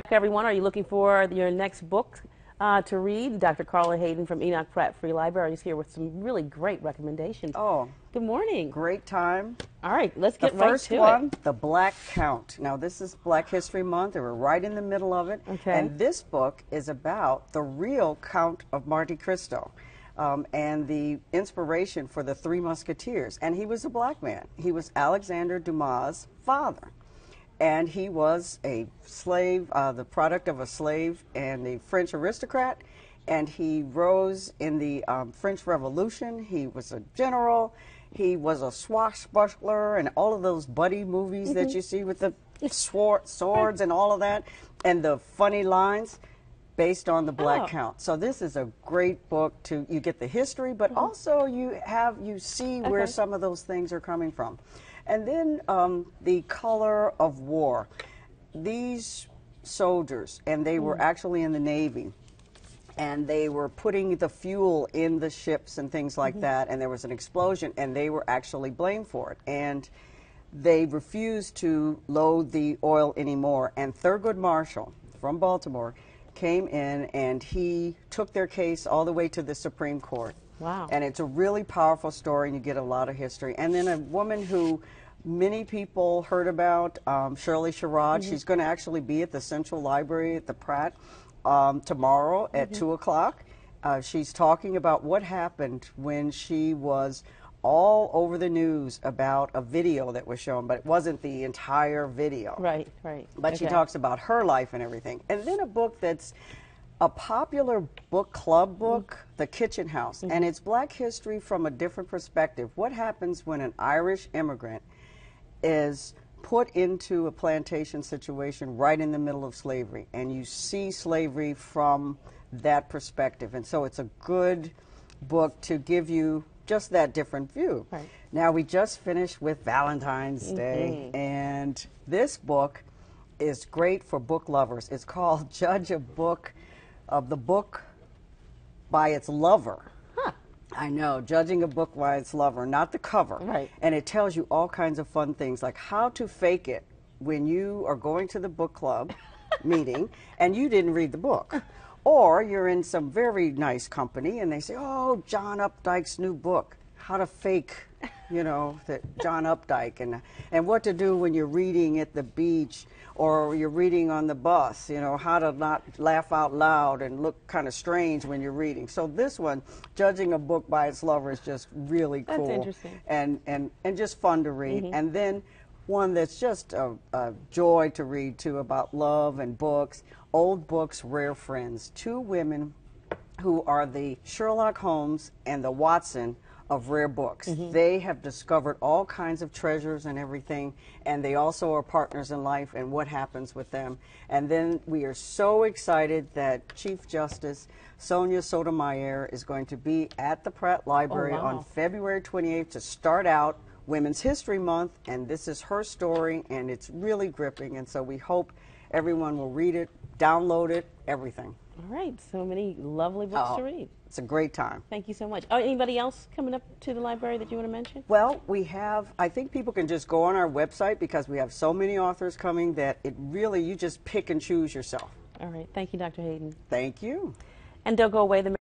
Everyone, are you looking for your next book to read? Dr. Carla Hayden from Enoch Pratt Free Library is here with some really great recommendations. Oh, good morning. Great time. All right, let's get right to it. The first one, The Black Count. Now, this is Black History Month, and we're right in the middle of it. Okay. And this book is about the real Count of Monte Cristo and the inspiration for the Three Musketeers. And he was a black man. He was Alexander Dumas' father. And he was a slave, the product of a slave and a French aristocrat. And he rose in the French Revolution. He was a general. He was a swashbuckler and all of those buddy movies that you see with the swords and all of that. And the funny lines based on the Black Count. So this is a great book you get the history, but also you see where some of those things are coming from. And then The Color of War. These soldiers, and they were actually in the Navy, and they were putting the fuel in the ships and things like that, and there was an explosion, and they were actually blamed for it. And they refused to load the oil anymore. And Thurgood Marshall from Baltimore came in, and he took their case all the way to the Supreme Court. Wow. And it's a really powerful story, and you get a lot of history. And then a woman who many people heard about, Shirley Sherrod. She's going to actually be at the Central Library at the Pratt tomorrow at 2 o'clock. She's talking about what happened when she was all over the news about a video that was shown, but it wasn't the entire video. Right, right. But she talks about her life and everything. And then a book that's a popular book club book, The Kitchen House, and it's Black history from a different perspective. What happens when an Irish immigrant is put into a plantation situation right in the middle of slavery, and you see slavery from that perspective. And so it's a good book to give you just that different view. Right. Now, we just finished with Valentine's Day, and this book is great for book lovers. It's called Judge a Book of the Book by its Lover. Huh. I know, judging a book by its lover, not the cover. Right. And it tells you all kinds of fun things, like how to fake it when you are going to the book club meeting and you didn't read the book. Or you're in some very nice company and they say, oh, John Updike's new book, how to fake, you know, that John Updike, and what to do when you're reading at the beach or you're reading on the bus, you know, how to not laugh out loud and look kind of strange when you're reading. So this one, Judging a Book by its Lover, is just really cool. That's interesting. And just fun to read. And then one that's just a joy to read, too, about love and books, Old Books, Rare Friends. Two women who are the Sherlock Holmes and the Watson of rare books. They have discovered all kinds of treasures and everything, and they also are partners in life and what happens with them. And then we are so excited that Chief Justice Sonia Sotomayor is going to be at the Pratt Library on February 28th to start out Women's History Month, and this is her story, and it's really gripping, and so we hope everyone will read it, download it, everything. All right, so many lovely books to read. It's a great time. Thank you so much. Oh, anybody else coming up to the library that you want to mention? Well, we have, I think people can just go on our website because we have so many authors coming that it really, you just pick and choose yourself. All right, thank you, Dr. Hayden. Thank you. And don't go away.